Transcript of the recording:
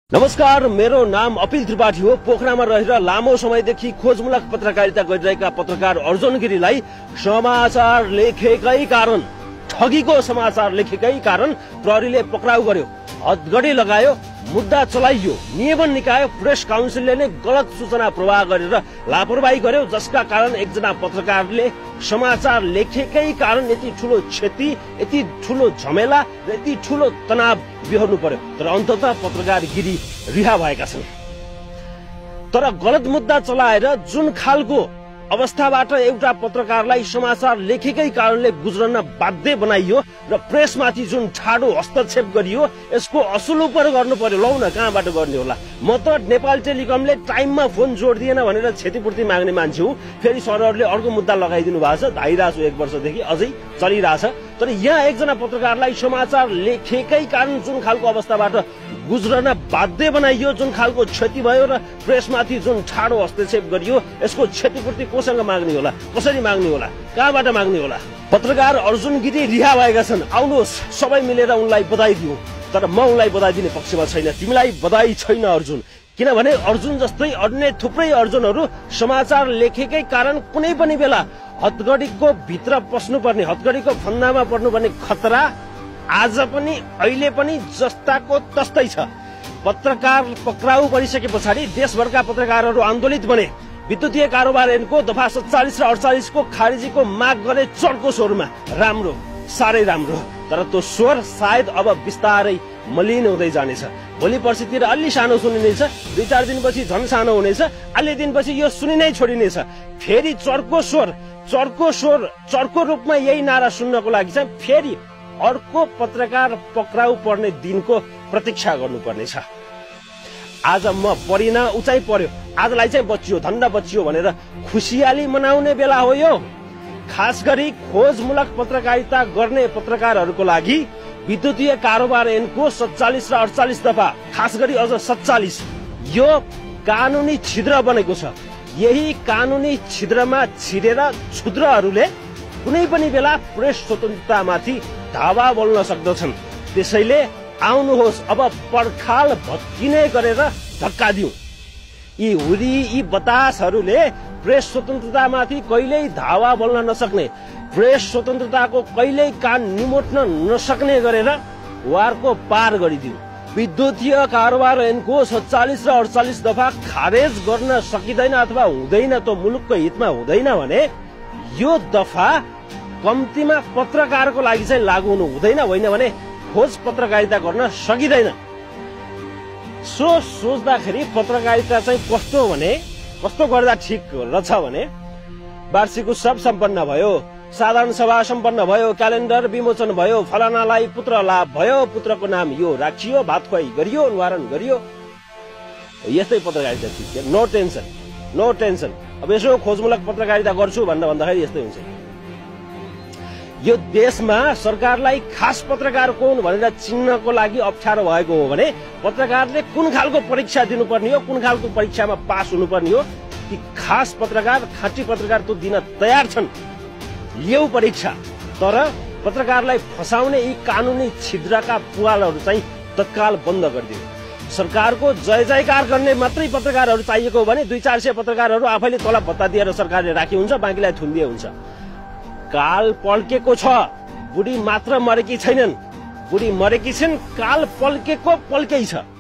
नमस्कार, मेरो नाम अपिल त्रिपाठी हो। पोखरामा रहेर लामो समयदेखि खोजमूलक पत्रकारिता गरिरहेका पत्रकार अर्जुन गिरीलाई समाचार लेखेकै कारण, ठगीको समाचार लेखेकै कारण प्रहरीले पक्राउ गर्यो, हदगडी लगायो, मुद्दा चलाइयो। नियमन निकाय प्रेस काउन्सिलले नै गलत सूचना प्रवाह गरेर लापरवाही गर्यो, जसका कारण एकजना पत्रकारले समाचार लेखेकै कारण यति ठूलो क्षति, यति ठूलो झमेला र यति ठूलो तनाव बिहोर्नु पर्यो। तर अन्ततः पत्रकार गिरी रिहा भएका छन्। तर गलत मुद्दा चलाएर जुन खालको अवस्थाबाट एउटा पत्रकारलाई समाचार लेखेकै कारणले गुज्रन बाध्य बनाइयो र प्रेसमाथि जुन ठाडो हस्तक्षेप गरियो, यसको असुल उपर गर्नु पर्यो। लौ न, कहाँबाट गर्ने होला? म त नेपाल टेलिकमले टाइममा फोन जोडिदिएन भनेर क्षतिपूर्ति माग्ने मान्छे हो। फेरि सरहरूले अर्को मुद्दा लगाइदिनु भएको छ, धाइरहेको छु 1 वर्षदेखि, अझै चलिरहेछ। तर यहाँ एकजना पत्रकारलाई समाचार लेखेकै कारण जुन खालको अवस्थाबाट गुज्रन बाध्य बनाइयो, जुन खालको क्षति भयो र प्रेसमाथि जुन ठाडो हस्तक्षेप गरियो, यसको क्षतिपूर्ति कोसँग माग्ने होला, कसरी माग्ने होला, कहाँबाट माग्ने होला? पत्रकार अर्जुन गिरी रिहा भएका छन्। आउनुहोस् सबै मिलेर उनलाई बधाई दिउँ। तर म उनलाई बधाई दिने पक्षमा छैन। तिमीलाई बधाई छैन अर्जुन, किनभने अर्जुन जस्तै अन्य थुप्रै अर्जुनहरू समाचार लेखेकै कारण कुनै पनि बेला हदगडीको भित्र पस्नुपर्ने, हदगडीको फन्दामा पर्नुपर्ने खतरा आज पनि अहिले पनि जस्ताको तस्तै छ। पत्रकार पक्राउ परिसके पछाडि देशभरका पत्रकारहरू आन्दोलित बने। विद्युतीय कारोबार ऐनको दफा 47 र 48 को खारिजीको माग गरे चर्को स्वरमा। राम्रो, साह्रै राम्रो। तर त्यो स्वर सायद अब बिस्तारै मलिन हुँदै जानेछ। भोलि पर्सितिर अलि सानो सुनिनेछ, 2-4 दिनपछि झन् सानो हुनेछ, अलि दिनपछि यो सुनिनै छोडिनेछ। फेरि चर्को स्वर, चर्को रूपमा यही नारा सुन्नको लागि चाहिँ फेरि अर्को पत्रकार पक्राउ पर्ने दिनको प्रतीक्षा गर्नुपर्नेछ। आज म परिना उचाइ पर्यो, आजलाई चाहिँ बचियो, धन्दा बचियो भनेर खुसियाली मनाउने बेला हो यो। खास गरी खोजमूलक पत्रकारिता गर्ने पत्रकारहरूको लागि विद्युतीय कारोबार ऐनको 47 र 48 दफा, खास गरी अझ 47, यो कानूनी छिद्र बनेको छ। यही कानूनी छिद्रमा छिरेर क्षुद्रहरूले कुनै पनि बेला प्रेस स्वतन्त्रतामाथि धावा बोल्न सक्दछन्। त्यसैले आउनुहोस् अब पर्खाल भत्किने गरेर धक्का दिउँ। यी हुरी, यी बतासहरूले प्रेस स्वतन्त्रतामाथि कहिल्यै धावा बोल्न नसक्ने, प्रेस स्वतन्त्रताको कहिल्यै कान निमोट्न नसक्ने गरेर वारको पार गरिदिउँ। विद्युतीय कारोबार ऐनको 47 र 48 दफा खारेज गर्न सकिँदैन अथवा हुँदैन, त मुलुकको हितमा हुँदैन भने यो दफा कम्तीमा पत्रकारको लागि चाहिँ लागू हुनु हुँदैन, होइन भने खोज पत्रकारिता गर्न सकिँदैन। सो सोच्दाखेरि पत्रकारिता चाहिँ कस्तो गर्दा ठिक रहेछ भने वार्षिक उत्सव सम्पन्न भयो, साधारण सभा सम्पन्न भयो, क्यालेन्डर विमोचन भयो, फलानालाई पुत्र लाभ भयो, पुत्रको नाम यो राखियो, भात खुवाई गरियो, निवारण गरियो। यस्तै पत्रकारिता ठिक, नो टेन्सन, नो टेन्सन। अब यसो खोजमूलक पत्रकारिता गर्छु भन्दाखेरि यस्तै हुन्छ। यो देशमा सरकारलाई खास पत्रकार कोन भनेर चिन्नको लागि अप्ठ्यारो भएको हो भने पत्रकारले कुन खालको परीक्षा दिनुपर्ने हो, कुन खालको परीक्षामा पास हुनुपर्ने हो, ती खास पत्रकार, खाँटी पत्रकार त दिन तयार छन्। लिऊ परीक्षा। तर पत्रकारलाई फसाउने यी कानूनी छिद्रका पुवालहरू चाहिँ तत्काल बन्द गरिदियो। सरकारको जय जयकार गर्ने मात्रै पत्रकारहरू चाहिएको हो भने 200-400 पत्रकारहरू आफैले तलब भत्ता दिएर सरकारले राखी हुन्छ, बाँकीलाई थुनिदिए हुन्छ। काल पल्केको छ, बुढी मात्र मरेकी छैनन्, बुढी मरेकी छिन्, काल पल्केकै छ।